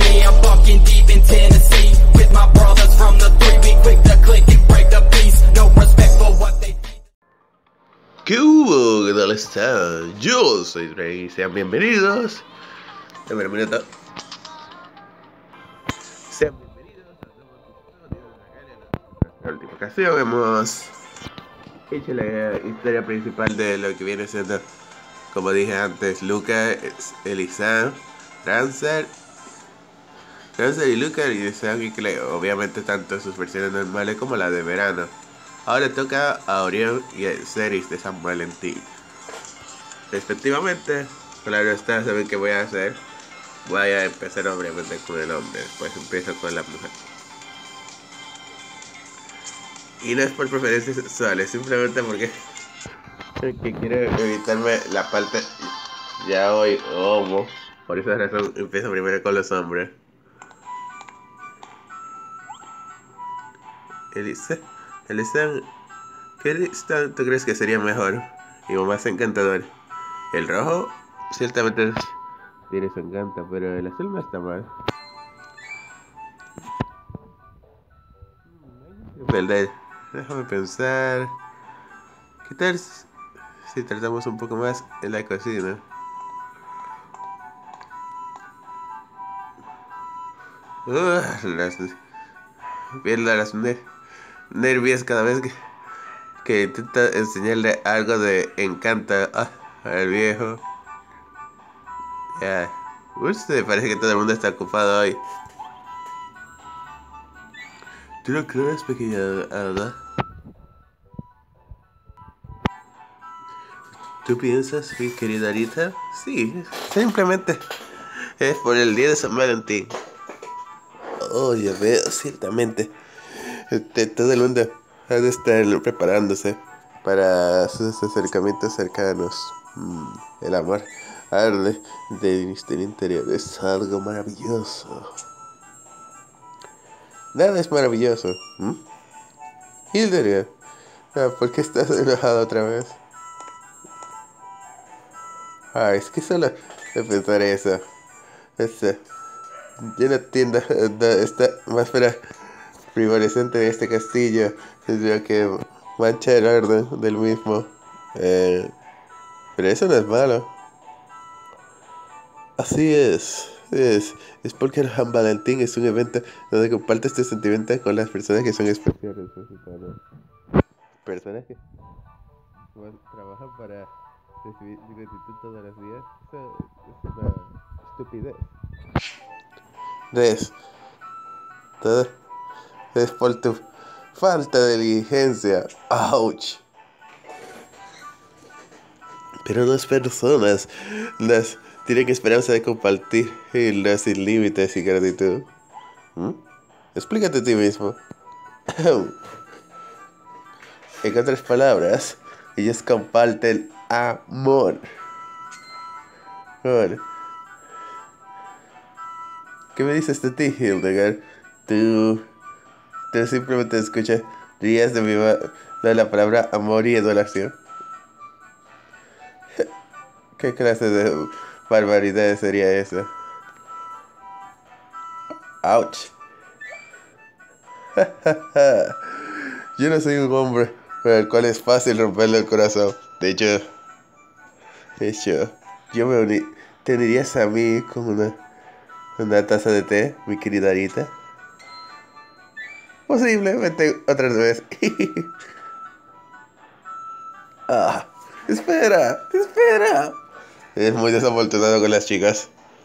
me, I'm fucking deep in Tennessee with my brothers from the 3. We quick to click and break the peace. No respect for what they think. ¿Qué hubo? ¿Qué tal está? Yo soy Drake y sean bienvenidos. Dame un minuto. Sean bienvenidos a un nuevo episodio de la Galia. En la última ocasión hemos hecho la historia principal de lo que viene siendo, como dije antes, Luca, Elisan, Rancer y Luca, Elisan y Cleo. Obviamente tanto sus versiones normales como la de verano. Ahora toca a Orión y a Ceres de San Valentín, respectivamente. Claro está, ¿saben qué voy a hacer? Voy a empezar obviamente con el hombre, después empiezo con la mujer. Y no es por preferencias sexuales, simplemente porque quiero evitarme la parte ya hoy homo. Por esa razón empiezo primero con los hombres. Elisa, ¿qué lista tú crees que sería mejor y más encantador? El rojo ciertamente tiene su encanto, pero el azul no está mal. Verdad, déjame pensar. ¿Qué tal si tratamos un poco más en la cocina? Pierdo las nervios cada vez que intenta enseñarle algo de encanto al viejo. Ya. Me parece que todo el mundo está ocupado hoy. ¿Tú lo crees, pequeña Ada? ¿Tú piensas, mi querida Arita? Sí, simplemente es por el día de San Valentín. Oh, ya veo, ciertamente. Todo el mundo ha de estar preparándose para sus acercamientos cercanos. El amor arde del interior. Es algo maravilloso. Nada es maravilloso. Hilderia, ¿por qué estás enojado otra vez? Es que solo de pensar eso. Yo no entiendo esta atmósfera fluorescente de este castillo. Tendría que mancha el orden del mismo. Pero eso no es malo. Así es porque el San Valentín es un evento donde compartes tus sentimientos con las personas que son especiales. Personas que trabajan para recibir gratitud todos los días. Eso es una estupidez. Todo es por tu falta de diligencia. ¡Auch! Pero las personas tienen esperanza de compartir sin límites y gratitud. Explícate a ti mismo. En otras palabras, ellos comparten amor. Bueno, ¿qué me dices de ti, Hildegard? Tú simplemente escuchas rías de la palabra amor y adoración. ¿Qué clase de barbaridad sería esa? ¡Auch! Yo no soy un hombre para el cual es fácil romperle el corazón. De hecho, ¿te unirías a mí con una taza de té, mi querida Arita? Posiblemente otra vez. Espera. Es muy desafortunado con las chicas.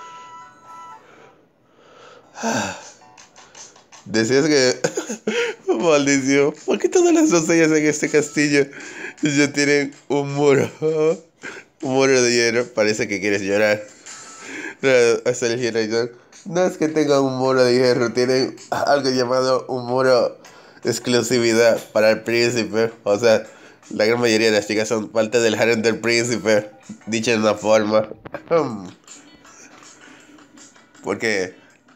Decías que... Maldición. ¿Por qué todas las doncellas en este castillo ya tienen un muro? Un muro de hierro. Parece que quieres llorar. Hasta el hierro. No es que tengan un muro de hierro. Tienen algo llamado un muro exclusividad para el príncipe. O sea, la gran mayoría de las chicas son parte del harem del príncipe. Dicho de una forma. Porque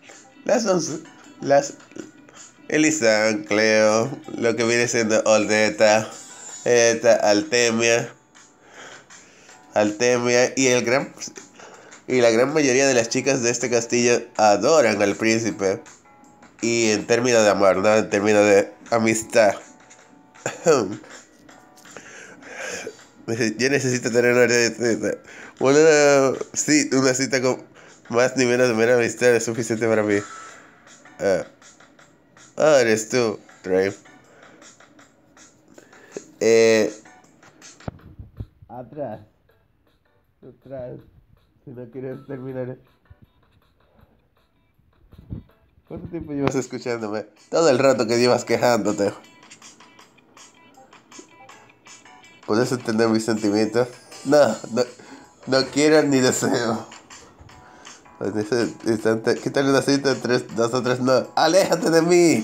las Elisan, Cleo, lo que viene siendo Oldeta, Altemia y el Y la gran mayoría de las chicas de este castillo adoran al príncipe. Y en términos de amor, no en términos de amistad. Yo necesito tener una cita con más ni menos de mera amistad es suficiente para mí. Eres tú, Trey. Atrás. Atrás. Si no quieres terminar. ¿Cuánto tiempo llevas escuchándome? Todo el rato que llevas quejándote. ¿Puedes entender mis sentimientos? No quiero ni deseo. En ese instante, quítale una cita, 2 o 3 no. ¡Aléjate de mí!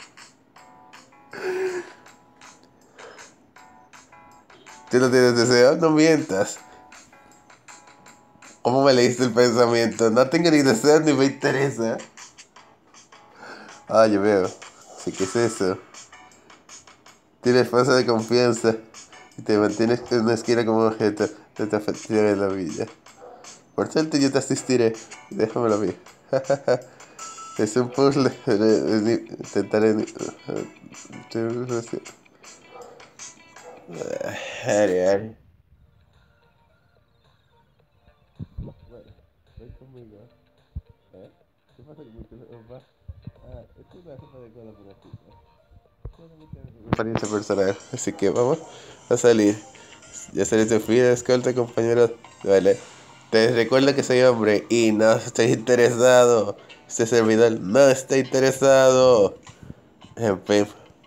¿Tú no tienes deseo? No mientas. ¿Cómo me leíste el pensamiento? No tengo ni deseo ni me interesa. Ya veo. Sí, ¿qué es eso? Tienes falta de confianza y te mantienes en una esquina como un objeto de tu afección en la vida. Por tanto, yo te asistiré. Déjamelo a mí. Es un puzzle. Intentaré. Ari. Bueno, ven conmigo. ¿Qué pasa con mi ropa? Esto es una ropa de cola por aquí. Apariencia personal. Así que vamos a salir. Ya seré tu fiel escolta, compañero. Vale. Te recuerdo que soy hombre y no estoy interesado. Este servidor no está interesado. En fin.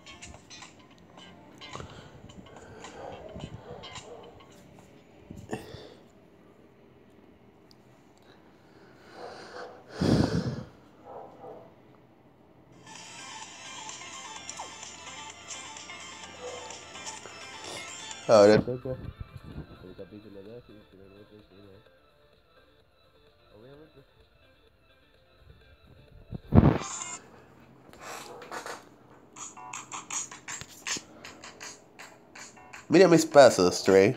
Ahora toca el capítulo 2 y obviamente. Mira mis pasos, Trey.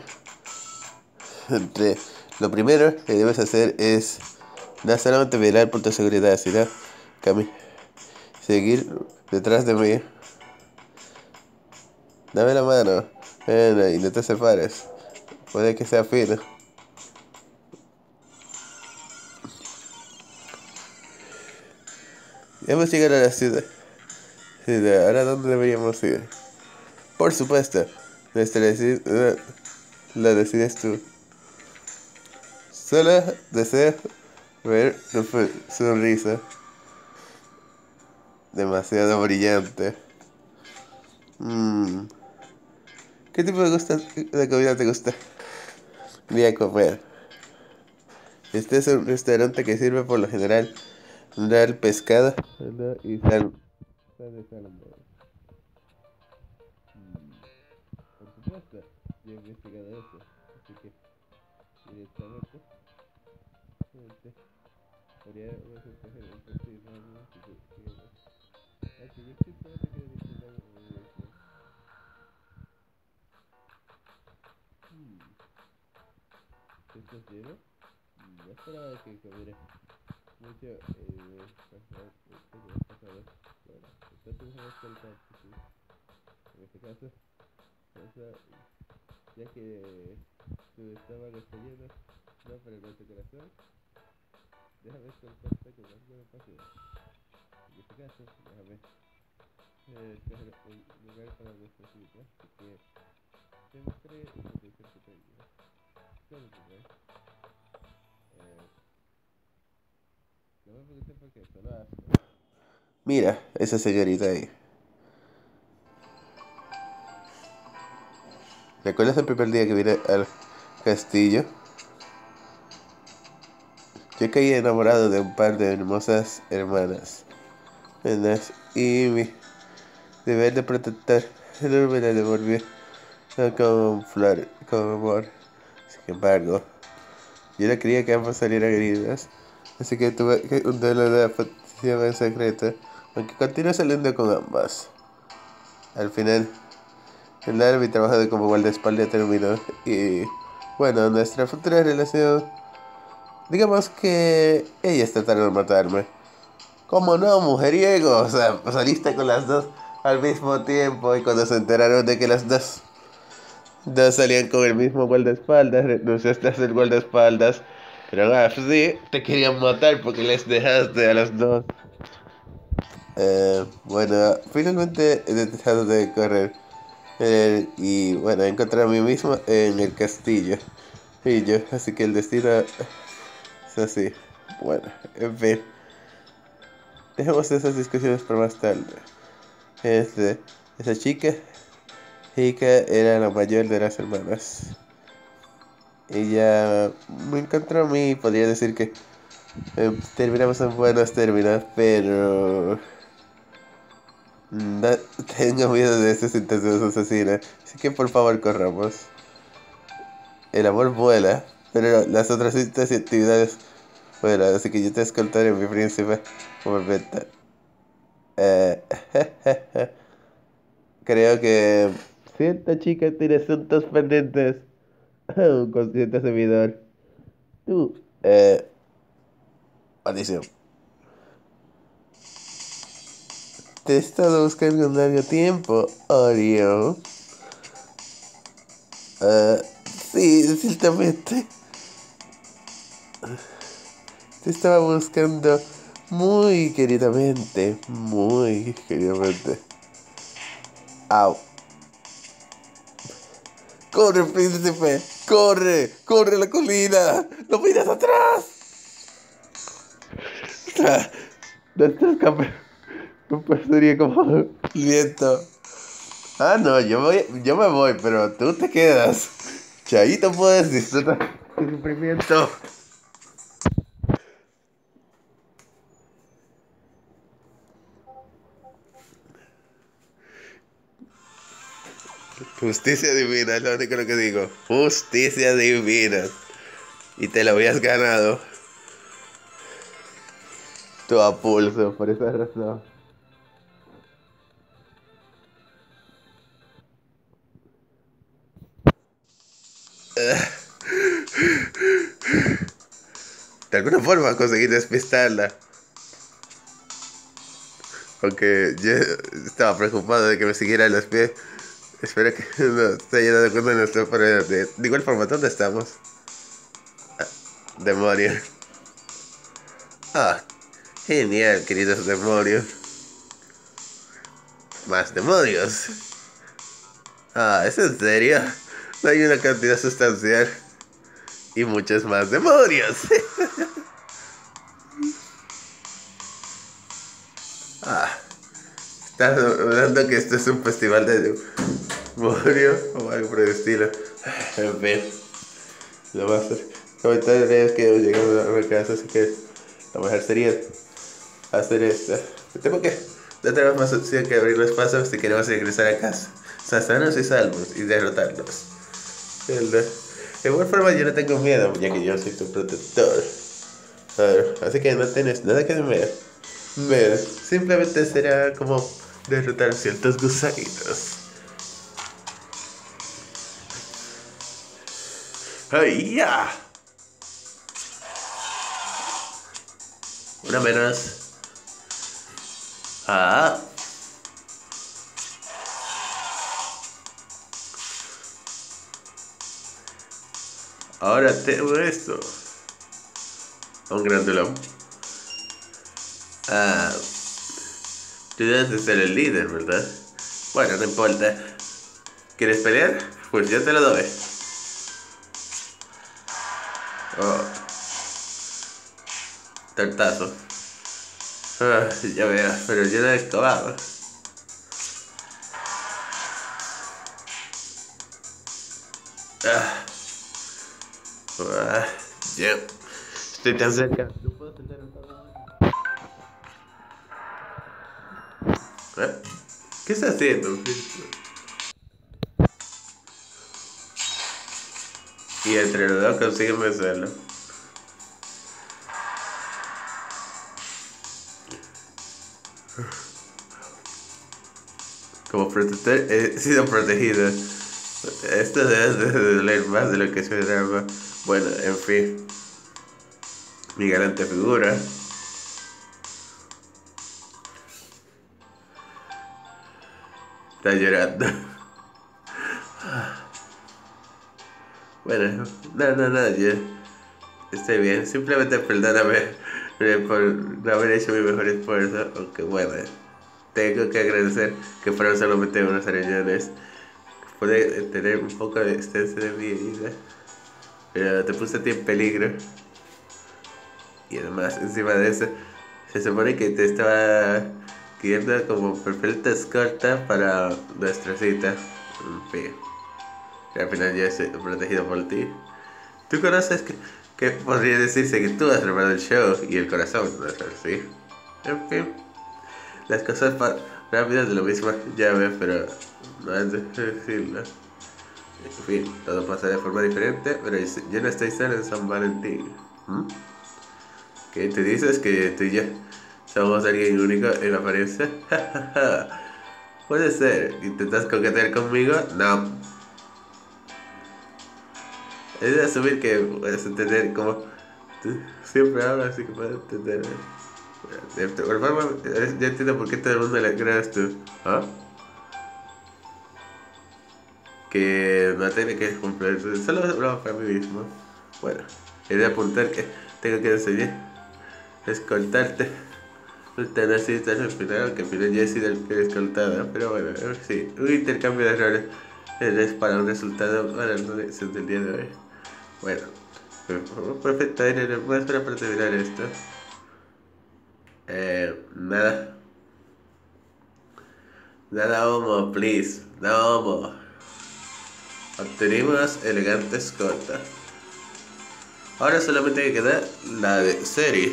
Lo primero que debes hacer es no solamente velar por tu seguridad, sino seguir detrás de mí. Dame la mano y no te separes. Puede que sea fino. Ya hemos llegado a la ciudad. Ahora, ¿dónde deberíamos ir? Por supuesto, la decides tú. Solo deseo ver tu sonrisa. Demasiado brillante. ¿Qué tipo de comida te gusta? Voy a comer. Este es un restaurante que sirve por lo general pescado y sal de salmón. Por supuesto, yo he investigado eso, así que directamente podría escoger el perfil rápido si tú quieres. Así yo simplemente quiero disfrutar de mi diversión. ¿Esto es lleno? No esperaba que comiera mucho pasado. Bueno, entonces vamos a saltar, sí. En este caso, ya que tu estómago está lleno, no, pero no tu corazón, déjame soltarte con algo de paciencia. En este caso, déjame escoger un lugar para nuestra cita, así que te mostraré la atención que tengo. Solo tu vez. No me preguntes por qué, solo hazlo. Mira, esa señorita ahí. ¿Recuerdas el primer día que vine al castillo? Yo caí enamorado de un par de hermosas hermanas. Y mi deber de protector no me la devolvió con amor. Sin embargo, yo no quería que ambas salieran heridas, así que tuve un duelo de afección en secreto, aunque continué saliendo con ambas. Al final, mi trabajo de como guardaespaldas terminó y, bueno, nuestra futura relación Digamos que ellas trataron de matarme. ¿Cómo no, mujeriego? O sea, saliste con las dos al mismo tiempo y cuando se enteraron de que las dos salían con el mismo guardaespaldas, renunciaste a ser guardaespaldas. Pero sí, te querían matar porque les dejaste a las dos. Bueno, finalmente he dejado de correr. Y bueno, encontré a mí mismo en el castillo. Y yo, así que el destino es así. Bueno, en fin. Dejemos esas discusiones para más tarde. Este, esa chica era la mayor de las hermanas. Ella me encontró a mí, podría decir que terminamos en buenos términos, pero no tengo miedo de esas intenciones asesinas. Así que por favor corramos. El amor vuela, pero las otras actividades vuelan, así que yo te escoltaré, mi príncipe. Momento. Eh, Creo que cierta chica tiene asuntos pendientes con cierto servidor. Tú, maldición. Te he estado buscando un largo tiempo, Oreo. Ah, sí, ciertamente. Te estaba buscando muy queridamente. Muy queridamente. Au. ¡Corre, príncipe! ¡Corre! ¡Corre la colina! ¡No miras atrás! Nuestro campo sería como el viento. Ah, no, yo me voy, pero tú te quedas. Chaito, puedes disfrutar tu sufrimiento. Justicia divina, es lo único que digo. Justicia divina. Y te lo habías ganado. Tu a pulso, por esa razón. De alguna forma conseguí despistarla. Aunque yo estaba preocupado de que me siguiera en los pies. Espero que no se haya dado cuenta de nuestro pared. De igual forma, ¿dónde estamos? Demonios. Ah, genial, queridos demonios. Más demonios. Ah, ¿es en serio? No hay una cantidad sustancial. Y muchos más demonios. Ah, estás hablando que esto es un festival de demonios o algo por el estilo. En fin, lo más lamentable es que hemos llegado a la casa, así que lo mejor sería hacer esto. Tengo que no tenemos más opción que abrir los pasos si queremos regresar a casa, sanos y salvos y derrotarlos. De igual forma yo no tengo miedo, ya que yo soy tu protector. Así que no tienes nada que temer. Simplemente será como derrotar ciertos gusanitos. ¡Ay, ya! Una menos. Ah. Ahora tengo esto. Un grandulón. Ah. Tú debes de ser el líder, ¿verdad? Bueno, no importa. ¿Quieres pelear? Pues yo te lo doy. Oh. Tortazo. Ah, ya veo, pero yo no he acabado. Ah. Ah. Ya. Estoy tan cerca. No puedo tentar el todo. ¿Eh? ¿Qué estás haciendo? Y entre los dos consiguen vencerlo. Como protector he sido protegido. Esto debe de doler más de lo que esperaba. Bueno, en fin. Mi galante figura. Está llorando. Bueno, no, yo estoy bien. Simplemente perdóname por no haber hecho mi mejor esfuerzo. Aunque bueno, tengo que agradecer que fueron solamente unos arañones. Pude tener un poco de extensión de mi vida. Pero te puse a ti en peligro. Y además, encima de eso, se supone que te estaba guiando como perfecta escolta para nuestra cita. En fin. Y al final yo estoy protegido por ti. Tú conoces que podría decirse que tú has preparado el show y el corazón, ¿no es así? En fin, las cosas rápidas de lo mismo ya ves, pero no has de decirlo. En fin, todo pasa de forma diferente, pero yo no estoy solo en San Valentín. ¿Mm? ¿Qué te dices que tú y yo somos alguien único en apariencia? Puede ser. ¿Intentas coquetear conmigo? No. Es de asumir que puedes entender como tú siempre hablas, así que puedes entender. Por forma, ya entiendo por qué todo el mundo le creas tú. ¿Ah? Que no tiene que cumplir, solo hablamos para mí mismo. Bueno, he de apuntar que tengo que enseñar a escoltarte. No así hasta el final, aunque al final ya he sido el que he escoltado. Pero bueno, sí, un intercambio de roles es para un resultado para la lección del día de hoy. Bueno, perfecto, Irene, ¿puedes esperar para terminar esto? Nada. Nada homo, please. No homo. Obtenimos elegante escolta. Ahora solamente queda la de serie.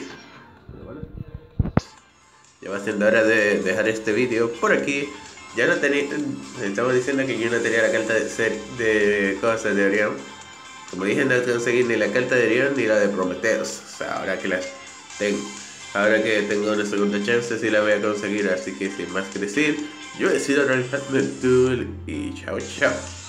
Ya va siendo hora de dejar este vídeo por aquí. Ya no tenía... Estamos diciendo que yo no tenía la carta de cosas de Orión. Como dije, no conseguí ni la carta de Orión ni la de Prometheus. O sea, ahora que las tengo. Ahora que tengo una segunda chance, sí la voy a conseguir. Así que sin más que decir, yo he sido Ronald Duel y chao chao.